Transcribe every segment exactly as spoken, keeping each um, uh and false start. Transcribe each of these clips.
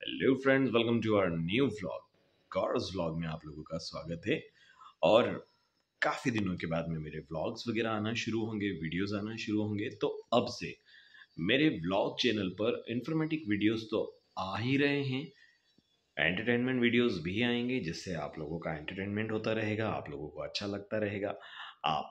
Hello friends, welcome to our new vlog. गॉर्स vlog में आप लोगों का स्वागत है। और काफ़ी दिनों के बाद में मेरे व्लॉग्स वगैरह आना शुरू होंगे, वीडियोस आना शुरू होंगे। तो अब से मेरे व्लॉग चैनल पर इंफॉर्मेटिव वीडियोस तो आ ही रहे हैं, एंटरटेनमेंट वीडियोस भी आएंगे, जिससे आप लोगों का एंटरटेनमेंट होता रहेगा, आप लोगों को अच्छा लगता रहेगा, आप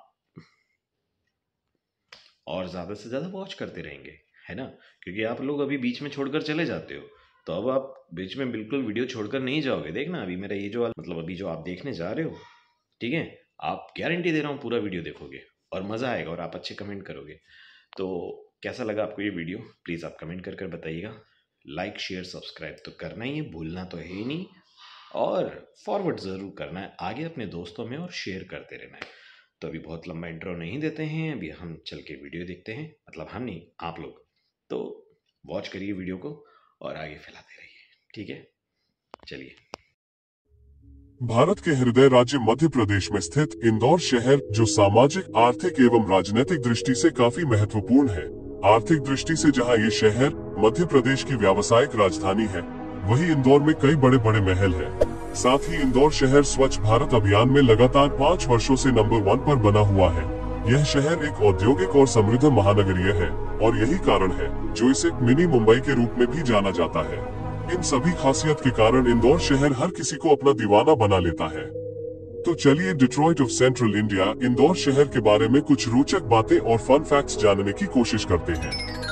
और ज़्यादा से ज़्यादा वॉच करते रहेंगे, है ना। क्योंकि आप लोग अभी बीच में छोड़कर चले जाते हो, तो अब आप बीच में बिल्कुल वीडियो छोड़कर नहीं जाओगे। देखना अभी मेरा ये जो वाला- मतलब अभी जो आप देखने जा रहे हो, ठीक है, आप गारंटी दे रहा हूँ पूरा वीडियो देखोगे और मज़ा आएगा और आप अच्छे कमेंट करोगे। तो कैसा लगा आपको ये वीडियो, प्लीज़ आप कमेंट कर कर बताइएगा। लाइक शेयर सब्सक्राइब तो करना ही है, भूलना तो है ही नहीं, और फॉरवर्ड ज़रूर करना है आगे अपने दोस्तों में और शेयर करते रहना है। तो अभी बहुत लंबा इंट्रो नहीं देते हैं, अभी हम चल के वीडियो देखते हैं। मतलब हम नहीं, आप लोग। तो वॉच करिए वीडियो को और आगे फैलाते रहिए, ठीक है। चलिए। भारत के हृदय राज्य मध्य प्रदेश में स्थित इंदौर शहर, जो सामाजिक, आर्थिक एवं राजनीतिक दृष्टि से काफी महत्वपूर्ण है। आर्थिक दृष्टि से जहां ये शहर मध्य प्रदेश की व्यावसायिक राजधानी है, वहीं इंदौर में कई बड़े बड़े महल हैं। साथ ही इंदौर शहर स्वच्छ भारत अभियान में लगातार पाँच वर्षों से नंबर वन पर बना हुआ है। यह शहर एक औद्योगिक और समृद्ध महानगरीय है, और यही कारण है जो इसे मिनी मुंबई के रूप में भी जाना जाता है। इन सभी खासियत के कारण इंदौर शहर हर किसी को अपना दीवाना बना लेता है। तो चलिए Detroit of central India, Indore शहर के बारे में कुछ रोचक बातें और फन फैक्ट्स जानने की कोशिश करते हैं।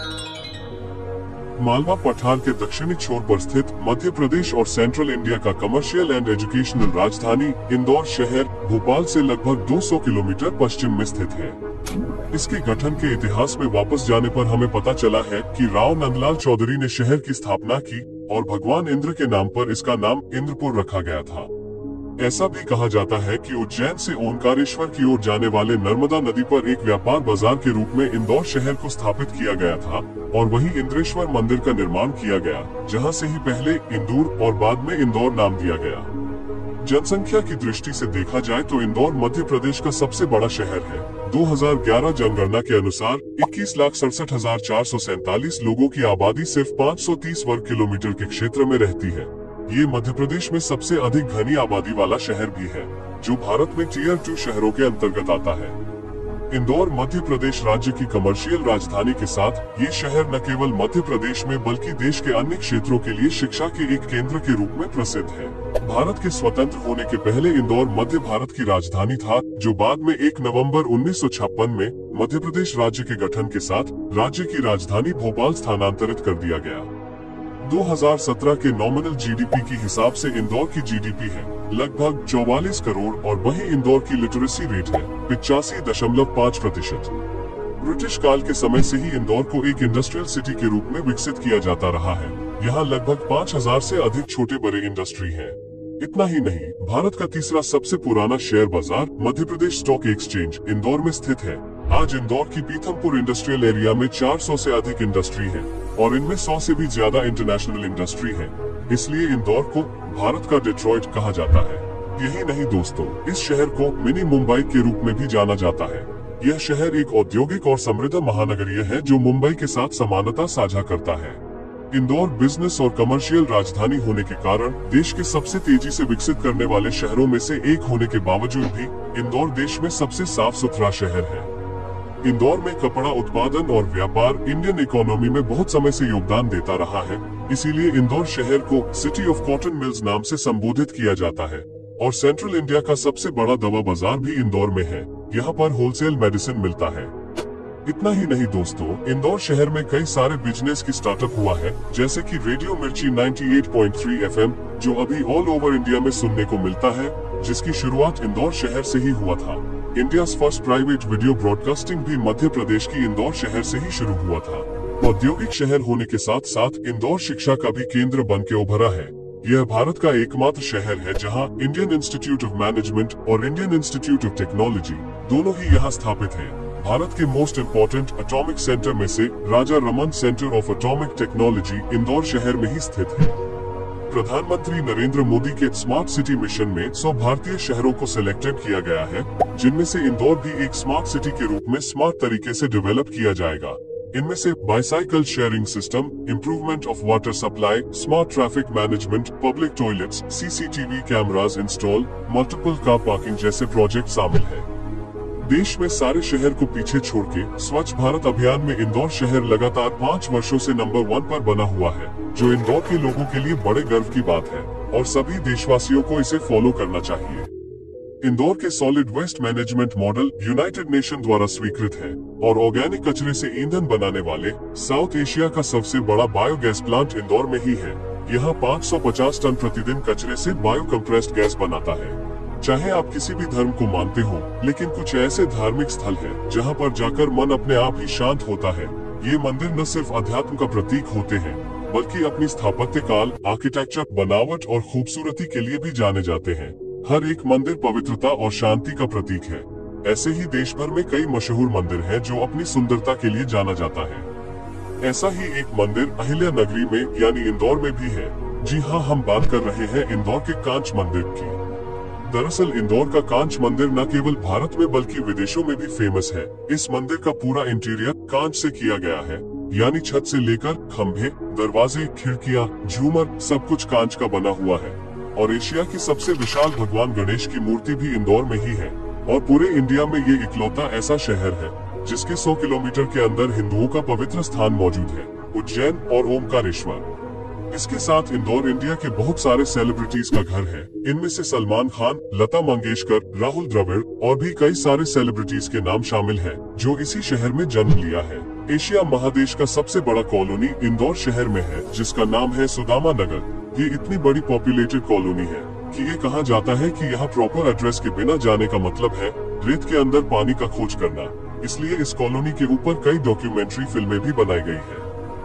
मालवा पठार के दक्षिणी छोर पर स्थित मध्य प्रदेश और सेंट्रल इंडिया का कमर्शियल एंड एजुकेशनल राजधानी इंदौर शहर भोपाल से लगभग दो सौ किलोमीटर पश्चिम में स्थित है। इसके गठन के इतिहास में वापस जाने पर हमें पता चला है कि राव नंदलाल चौधरी ने शहर की स्थापना की और भगवान इंद्र के नाम पर इसका नाम इंद्रपुर रखा गया था। ऐसा भी कहा जाता है कि उज्जैन से ओंकारेश्वर की ओर जाने वाले नर्मदा नदी पर एक व्यापार बाजार के रूप में इंदौर शहर को स्थापित किया गया था, और वहीं इंद्रेश्वर मंदिर का निर्माण किया गया, जहां से ही पहले इंदौर और बाद में इंदौर नाम दिया गया। जनसंख्या की दृष्टि से देखा जाए तो इंदौर मध्य प्रदेश का सबसे बड़ा शहर है। दो हज़ार ग्यारह जनगणना के अनुसार इक्कीस लाख सड़सठ हजार चार सौ सैतालीस लोगों की आबादी सिर्फ पाँच सौ तीस वर्ग किलोमीटर के क्षेत्र में रहती है। ये मध्य प्रदेश में सबसे अधिक घनी आबादी वाला शहर भी है, जो भारत में टीयर टू शहरों के अंतर्गत आता है। इंदौर मध्य प्रदेश राज्य की कमर्शियल राजधानी के साथ ये शहर न केवल मध्य प्रदेश में बल्कि देश के अन्य क्षेत्रों के लिए शिक्षा के एक केंद्र के रूप में प्रसिद्ध है। भारत के स्वतंत्र होने के पहले इंदौर मध्य भारत की राजधानी था, जो बाद में एक नवंबर उन्नीस सौ छप्पन में मध्य प्रदेश राज्य के गठन के साथ राज्य की राजधानी भोपाल स्थानांतरित कर दिया गया। दो हज़ार सत्रह के नॉमिनल जीडीपी के हिसाब से इंदौर की जीडीपी है लगभग चौवालीस करोड़, और वहीं इंदौर की लिटरेसी रेट है पिचासी दशमलव पाँच प्रतिशत। ब्रिटिश काल के समय से ही इंदौर को एक इंडस्ट्रियल सिटी के रूप में विकसित किया जाता रहा है। यहाँ लगभग पाँच हज़ार से अधिक छोटे बड़े इंडस्ट्री हैं। इतना ही नहीं, भारत का तीसरा सबसे पुराना शेयर बाजार मध्य प्रदेश स्टॉक एक्सचेंज इंदौर में स्थित है। आज इंदौर की पीथमपुर इंडस्ट्रियल एरिया में चार सौ से अधिक इंडस्ट्री है, और इनमें सौ से भी ज्यादा इंटरनेशनल इंडस्ट्री है। इसलिए इंदौर को भारत का डिट्रॉइट कहा जाता है। यही नहीं दोस्तों, इस शहर को मिनी मुंबई के रूप में भी जाना जाता है। यह शहर एक औद्योगिक और समृद्ध महानगरीय है, जो मुंबई के साथ समानता साझा करता है। इंदौर बिजनेस और कमर्शियल राजधानी होने के कारण देश के सबसे तेजी से विकसित करने वाले शहरों में से एक होने के बावजूद भी इंदौर देश में सबसे साफ सुथरा शहर है। इंदौर में कपड़ा उत्पादन और व्यापार इंडियन इकोनॉमी में बहुत समय से योगदान देता रहा है। इसीलिए इंदौर शहर को सिटी ऑफ कॉटन मिल्स नाम से संबोधित किया जाता है। और सेंट्रल इंडिया का सबसे बड़ा दवा बाजार भी इंदौर में है। यहाँ पर होलसेल मेडिसिन मिलता है। इतना ही नहीं दोस्तों, इंदौर शहर में कई सारे बिजनेस की स्टार्टअप हुआ है, जैसे कि रेडियो मिर्ची अट्ठानवे पॉइंट तीन एफएम, जो अभी ऑल ओवर इंडिया में सुनने को मिलता है, जिसकी शुरुआत इंदौर शहर से ही हुआ था। India's first private video broadcasting भी मध्य प्रदेश की इंदौर शहर से ही शुरू हुआ था। औद्योगिक शहर होने के साथ साथ इंदौर शिक्षा का भी केंद्र बन के उभरा है। यह भारत का एकमात्र शहर है जहां इंडियन इंस्टीट्यूट ऑफ मैनेजमेंट और इंडियन इंस्टीट्यूट ऑफ टेक्नोलॉजी दोनों ही यहां स्थापित है। भारत के मोस्ट इम्पोर्टेंट एटॉमिक सेंटर में से Raja Raman centre of atomic technology Indore शहर में ही स्थित है। प्रधानमंत्री नरेंद्र मोदी के स्मार्ट सिटी मिशन में सौ भारतीय शहरों को सिलेक्टेड किया गया है, जिनमें से इंदौर भी एक स्मार्ट सिटी के रूप में स्मार्ट तरीके से डेवलप किया जाएगा। इनमें से bicycle sharing system, improvement of water supply, smart traffic management, public toilets, CCTV cameras install, multiple car parking जैसे प्रोजेक्ट शामिल है। देश में सारे शहर को पीछे छोड़ के स्वच्छ भारत अभियान में इंदौर शहर लगातार पाँच वर्षों से नंबर वन पर बना हुआ है, जो इंदौर के लोगों के लिए बड़े गर्व की बात है और सभी देशवासियों को इसे फॉलो करना चाहिए। इंदौर के solid waste management model united nation द्वारा स्वीकृत है और ऑर्गेनिक कचरे से ईंधन बनाने वाले साउथ एशिया का सबसे बड़ा बायोगैस प्लांट इंदौर में ही है। यहाँ पाँच सौ पचास टन प्रतिदिन कचरे से बायो कंप्रेस्ड गैस बनाता है। चाहे आप किसी भी धर्म को मानते हो, लेकिन कुछ ऐसे धार्मिक स्थल हैं जहाँ पर जाकर मन अपने आप ही शांत होता है। ये मंदिर न सिर्फ अध्यात्म का प्रतीक होते हैं, बल्कि अपनी स्थापत्य काल, आर्किटेक्चर, बनावट और खूबसूरती के लिए भी जाने जाते हैं। हर एक मंदिर पवित्रता और शांति का प्रतीक है। ऐसे ही देश भर में कई मशहूर मंदिर हैं जो अपनी सुंदरता के लिए जाना जाता है। ऐसा ही एक मंदिर अहिल्या नगरी में यानी इंदौर में भी है। जी हाँ, हम बात कर रहे हैं इंदौर के कांच मंदिर की। दरअसल इंदौर का कांच मंदिर न केवल भारत में बल्कि विदेशों में भी फेमस है। इस मंदिर का पूरा इंटीरियर कांच से किया गया है, यानी छत से लेकर खंभे, दरवाजे, खिड़कियां, झूमर सब कुछ कांच का बना हुआ है। और एशिया की सबसे विशाल भगवान गणेश की मूर्ति भी इंदौर में ही है। और पूरे इंडिया में ये इकलौता ऐसा शहर है जिसके सौ किलोमीटर के अंदर हिंदुओं का पवित्र स्थान मौजूद है, उज्जैन और ओमकारेश्वर। इसके साथ इंदौर इंडिया के बहुत सारे सेलिब्रिटीज का घर है। इनमें से सलमान खान, लता मंगेशकर, राहुल द्रविड़ और भी कई सारे सेलिब्रिटीज के नाम शामिल हैं, जो इसी शहर में जन्म लिया है। एशिया महादेश का सबसे बड़ा कॉलोनी इंदौर शहर में है, जिसका नाम है सुदामा नगर। ये इतनी बड़ी पॉपुलेटेड कॉलोनी है कि ये कहा जाता है कि यहाँ प्रॉपर एड्रेस के बिना जाने का मतलब है रेत के अंदर पानी का खोज करना। इसलिए इस कॉलोनी के ऊपर कई डॉक्यूमेंट्री फिल्में भी बनाई गई है।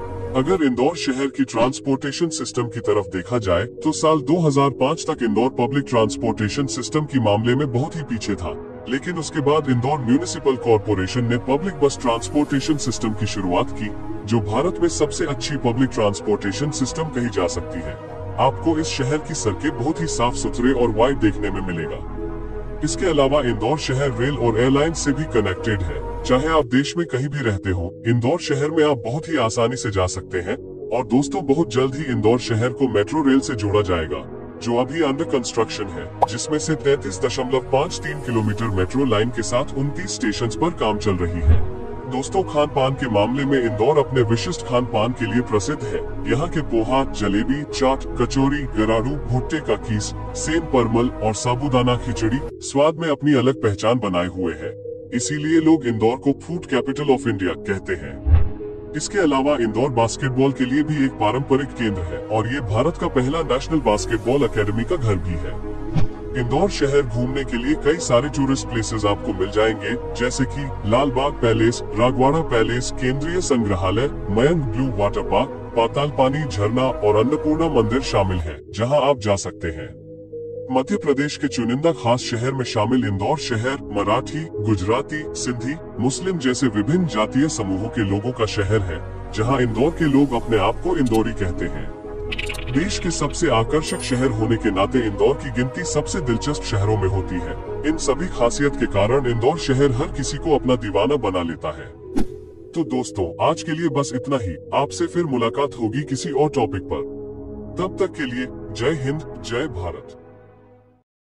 अगर इंदौर शहर की ट्रांसपोर्टेशन सिस्टम की तरफ देखा जाए तो साल दो हज़ार पाँच तक इंदौर पब्लिक ट्रांसपोर्टेशन सिस्टम की मामले में बहुत ही पीछे था, लेकिन उसके बाद इंदौर म्यूनिसिपल कॉर्पोरेशन ने पब्लिक बस ट्रांसपोर्टेशन सिस्टम की शुरुआत की, जो भारत में सबसे अच्छी पब्लिक ट्रांसपोर्टेशन सिस्टम कही जा सकती है। आपको इस शहर की सड़कें बहुत ही साफ सुथरे और वाइड देखने में मिलेगा। इसके अलावा इंदौर शहर रेल और एयरलाइन से भी कनेक्टेड है। चाहे आप देश में कहीं भी रहते हो, इंदौर शहर में आप बहुत ही आसानी से जा सकते हैं। और दोस्तों, बहुत जल्द ही इंदौर शहर को मेट्रो रेल से जोड़ा जाएगा, जो अभी अंडर कंस्ट्रक्शन है, जिसमें से तैंतीस दशमलव पाँच तीन किलोमीटर मेट्रो लाइन के साथ उनतीस स्टेशन पर काम चल रही है। दोस्तों, खान पान के मामले में इंदौर अपने विशिष्ट खान पान के लिए प्रसिद्ध है। यहाँ के पोहा, जलेबी, चाट, कचौरी, गराड़ू, भुट्टे का कीस, सेम परमल और साबूदाना खिचड़ी स्वाद में अपनी अलग पहचान बनाए हुए है। इसीलिए लोग इंदौर को फूड कैपिटल ऑफ इंडिया कहते हैं। इसके अलावा इंदौर बास्केटबॉल के लिए भी एक पारंपरिक केंद्र है और ये भारत का पहला नेशनल बास्केटबॉल अकेडमी का घर भी है। इंदौर शहर घूमने के लिए कई सारे टूरिस्ट प्लेसेस आपको मिल जाएंगे, जैसे कि लाल बाग पैलेस, रागवाड़ा पैलेस, केंद्रीय संग्रहालय, Mayank blue water park, Patalpani झरना और अन्नपूर्णा मंदिर शामिल है, जहां आप जा सकते हैं। मध्य प्रदेश के चुनिंदा खास शहर में शामिल इंदौर शहर मराठी, गुजराती, सिंधी, मुस्लिम जैसे विभिन्न जातीय समूहों के लोगों का शहर है, जहां इंदौर के लोग अपने आप को इंदौरी कहते हैं। देश के सबसे आकर्षक शहर होने के नाते इंदौर की गिनती सबसे दिलचस्प शहरों में होती है। इन सभी खासियत के कारण इंदौर शहर हर किसी को अपना दीवाना बना लेता है। तो दोस्तों, आज के लिए बस इतना ही। आपसे फिर मुलाकात होगी किसी और टॉपिक पर। तब तक के लिए जय हिंद, जय भारत।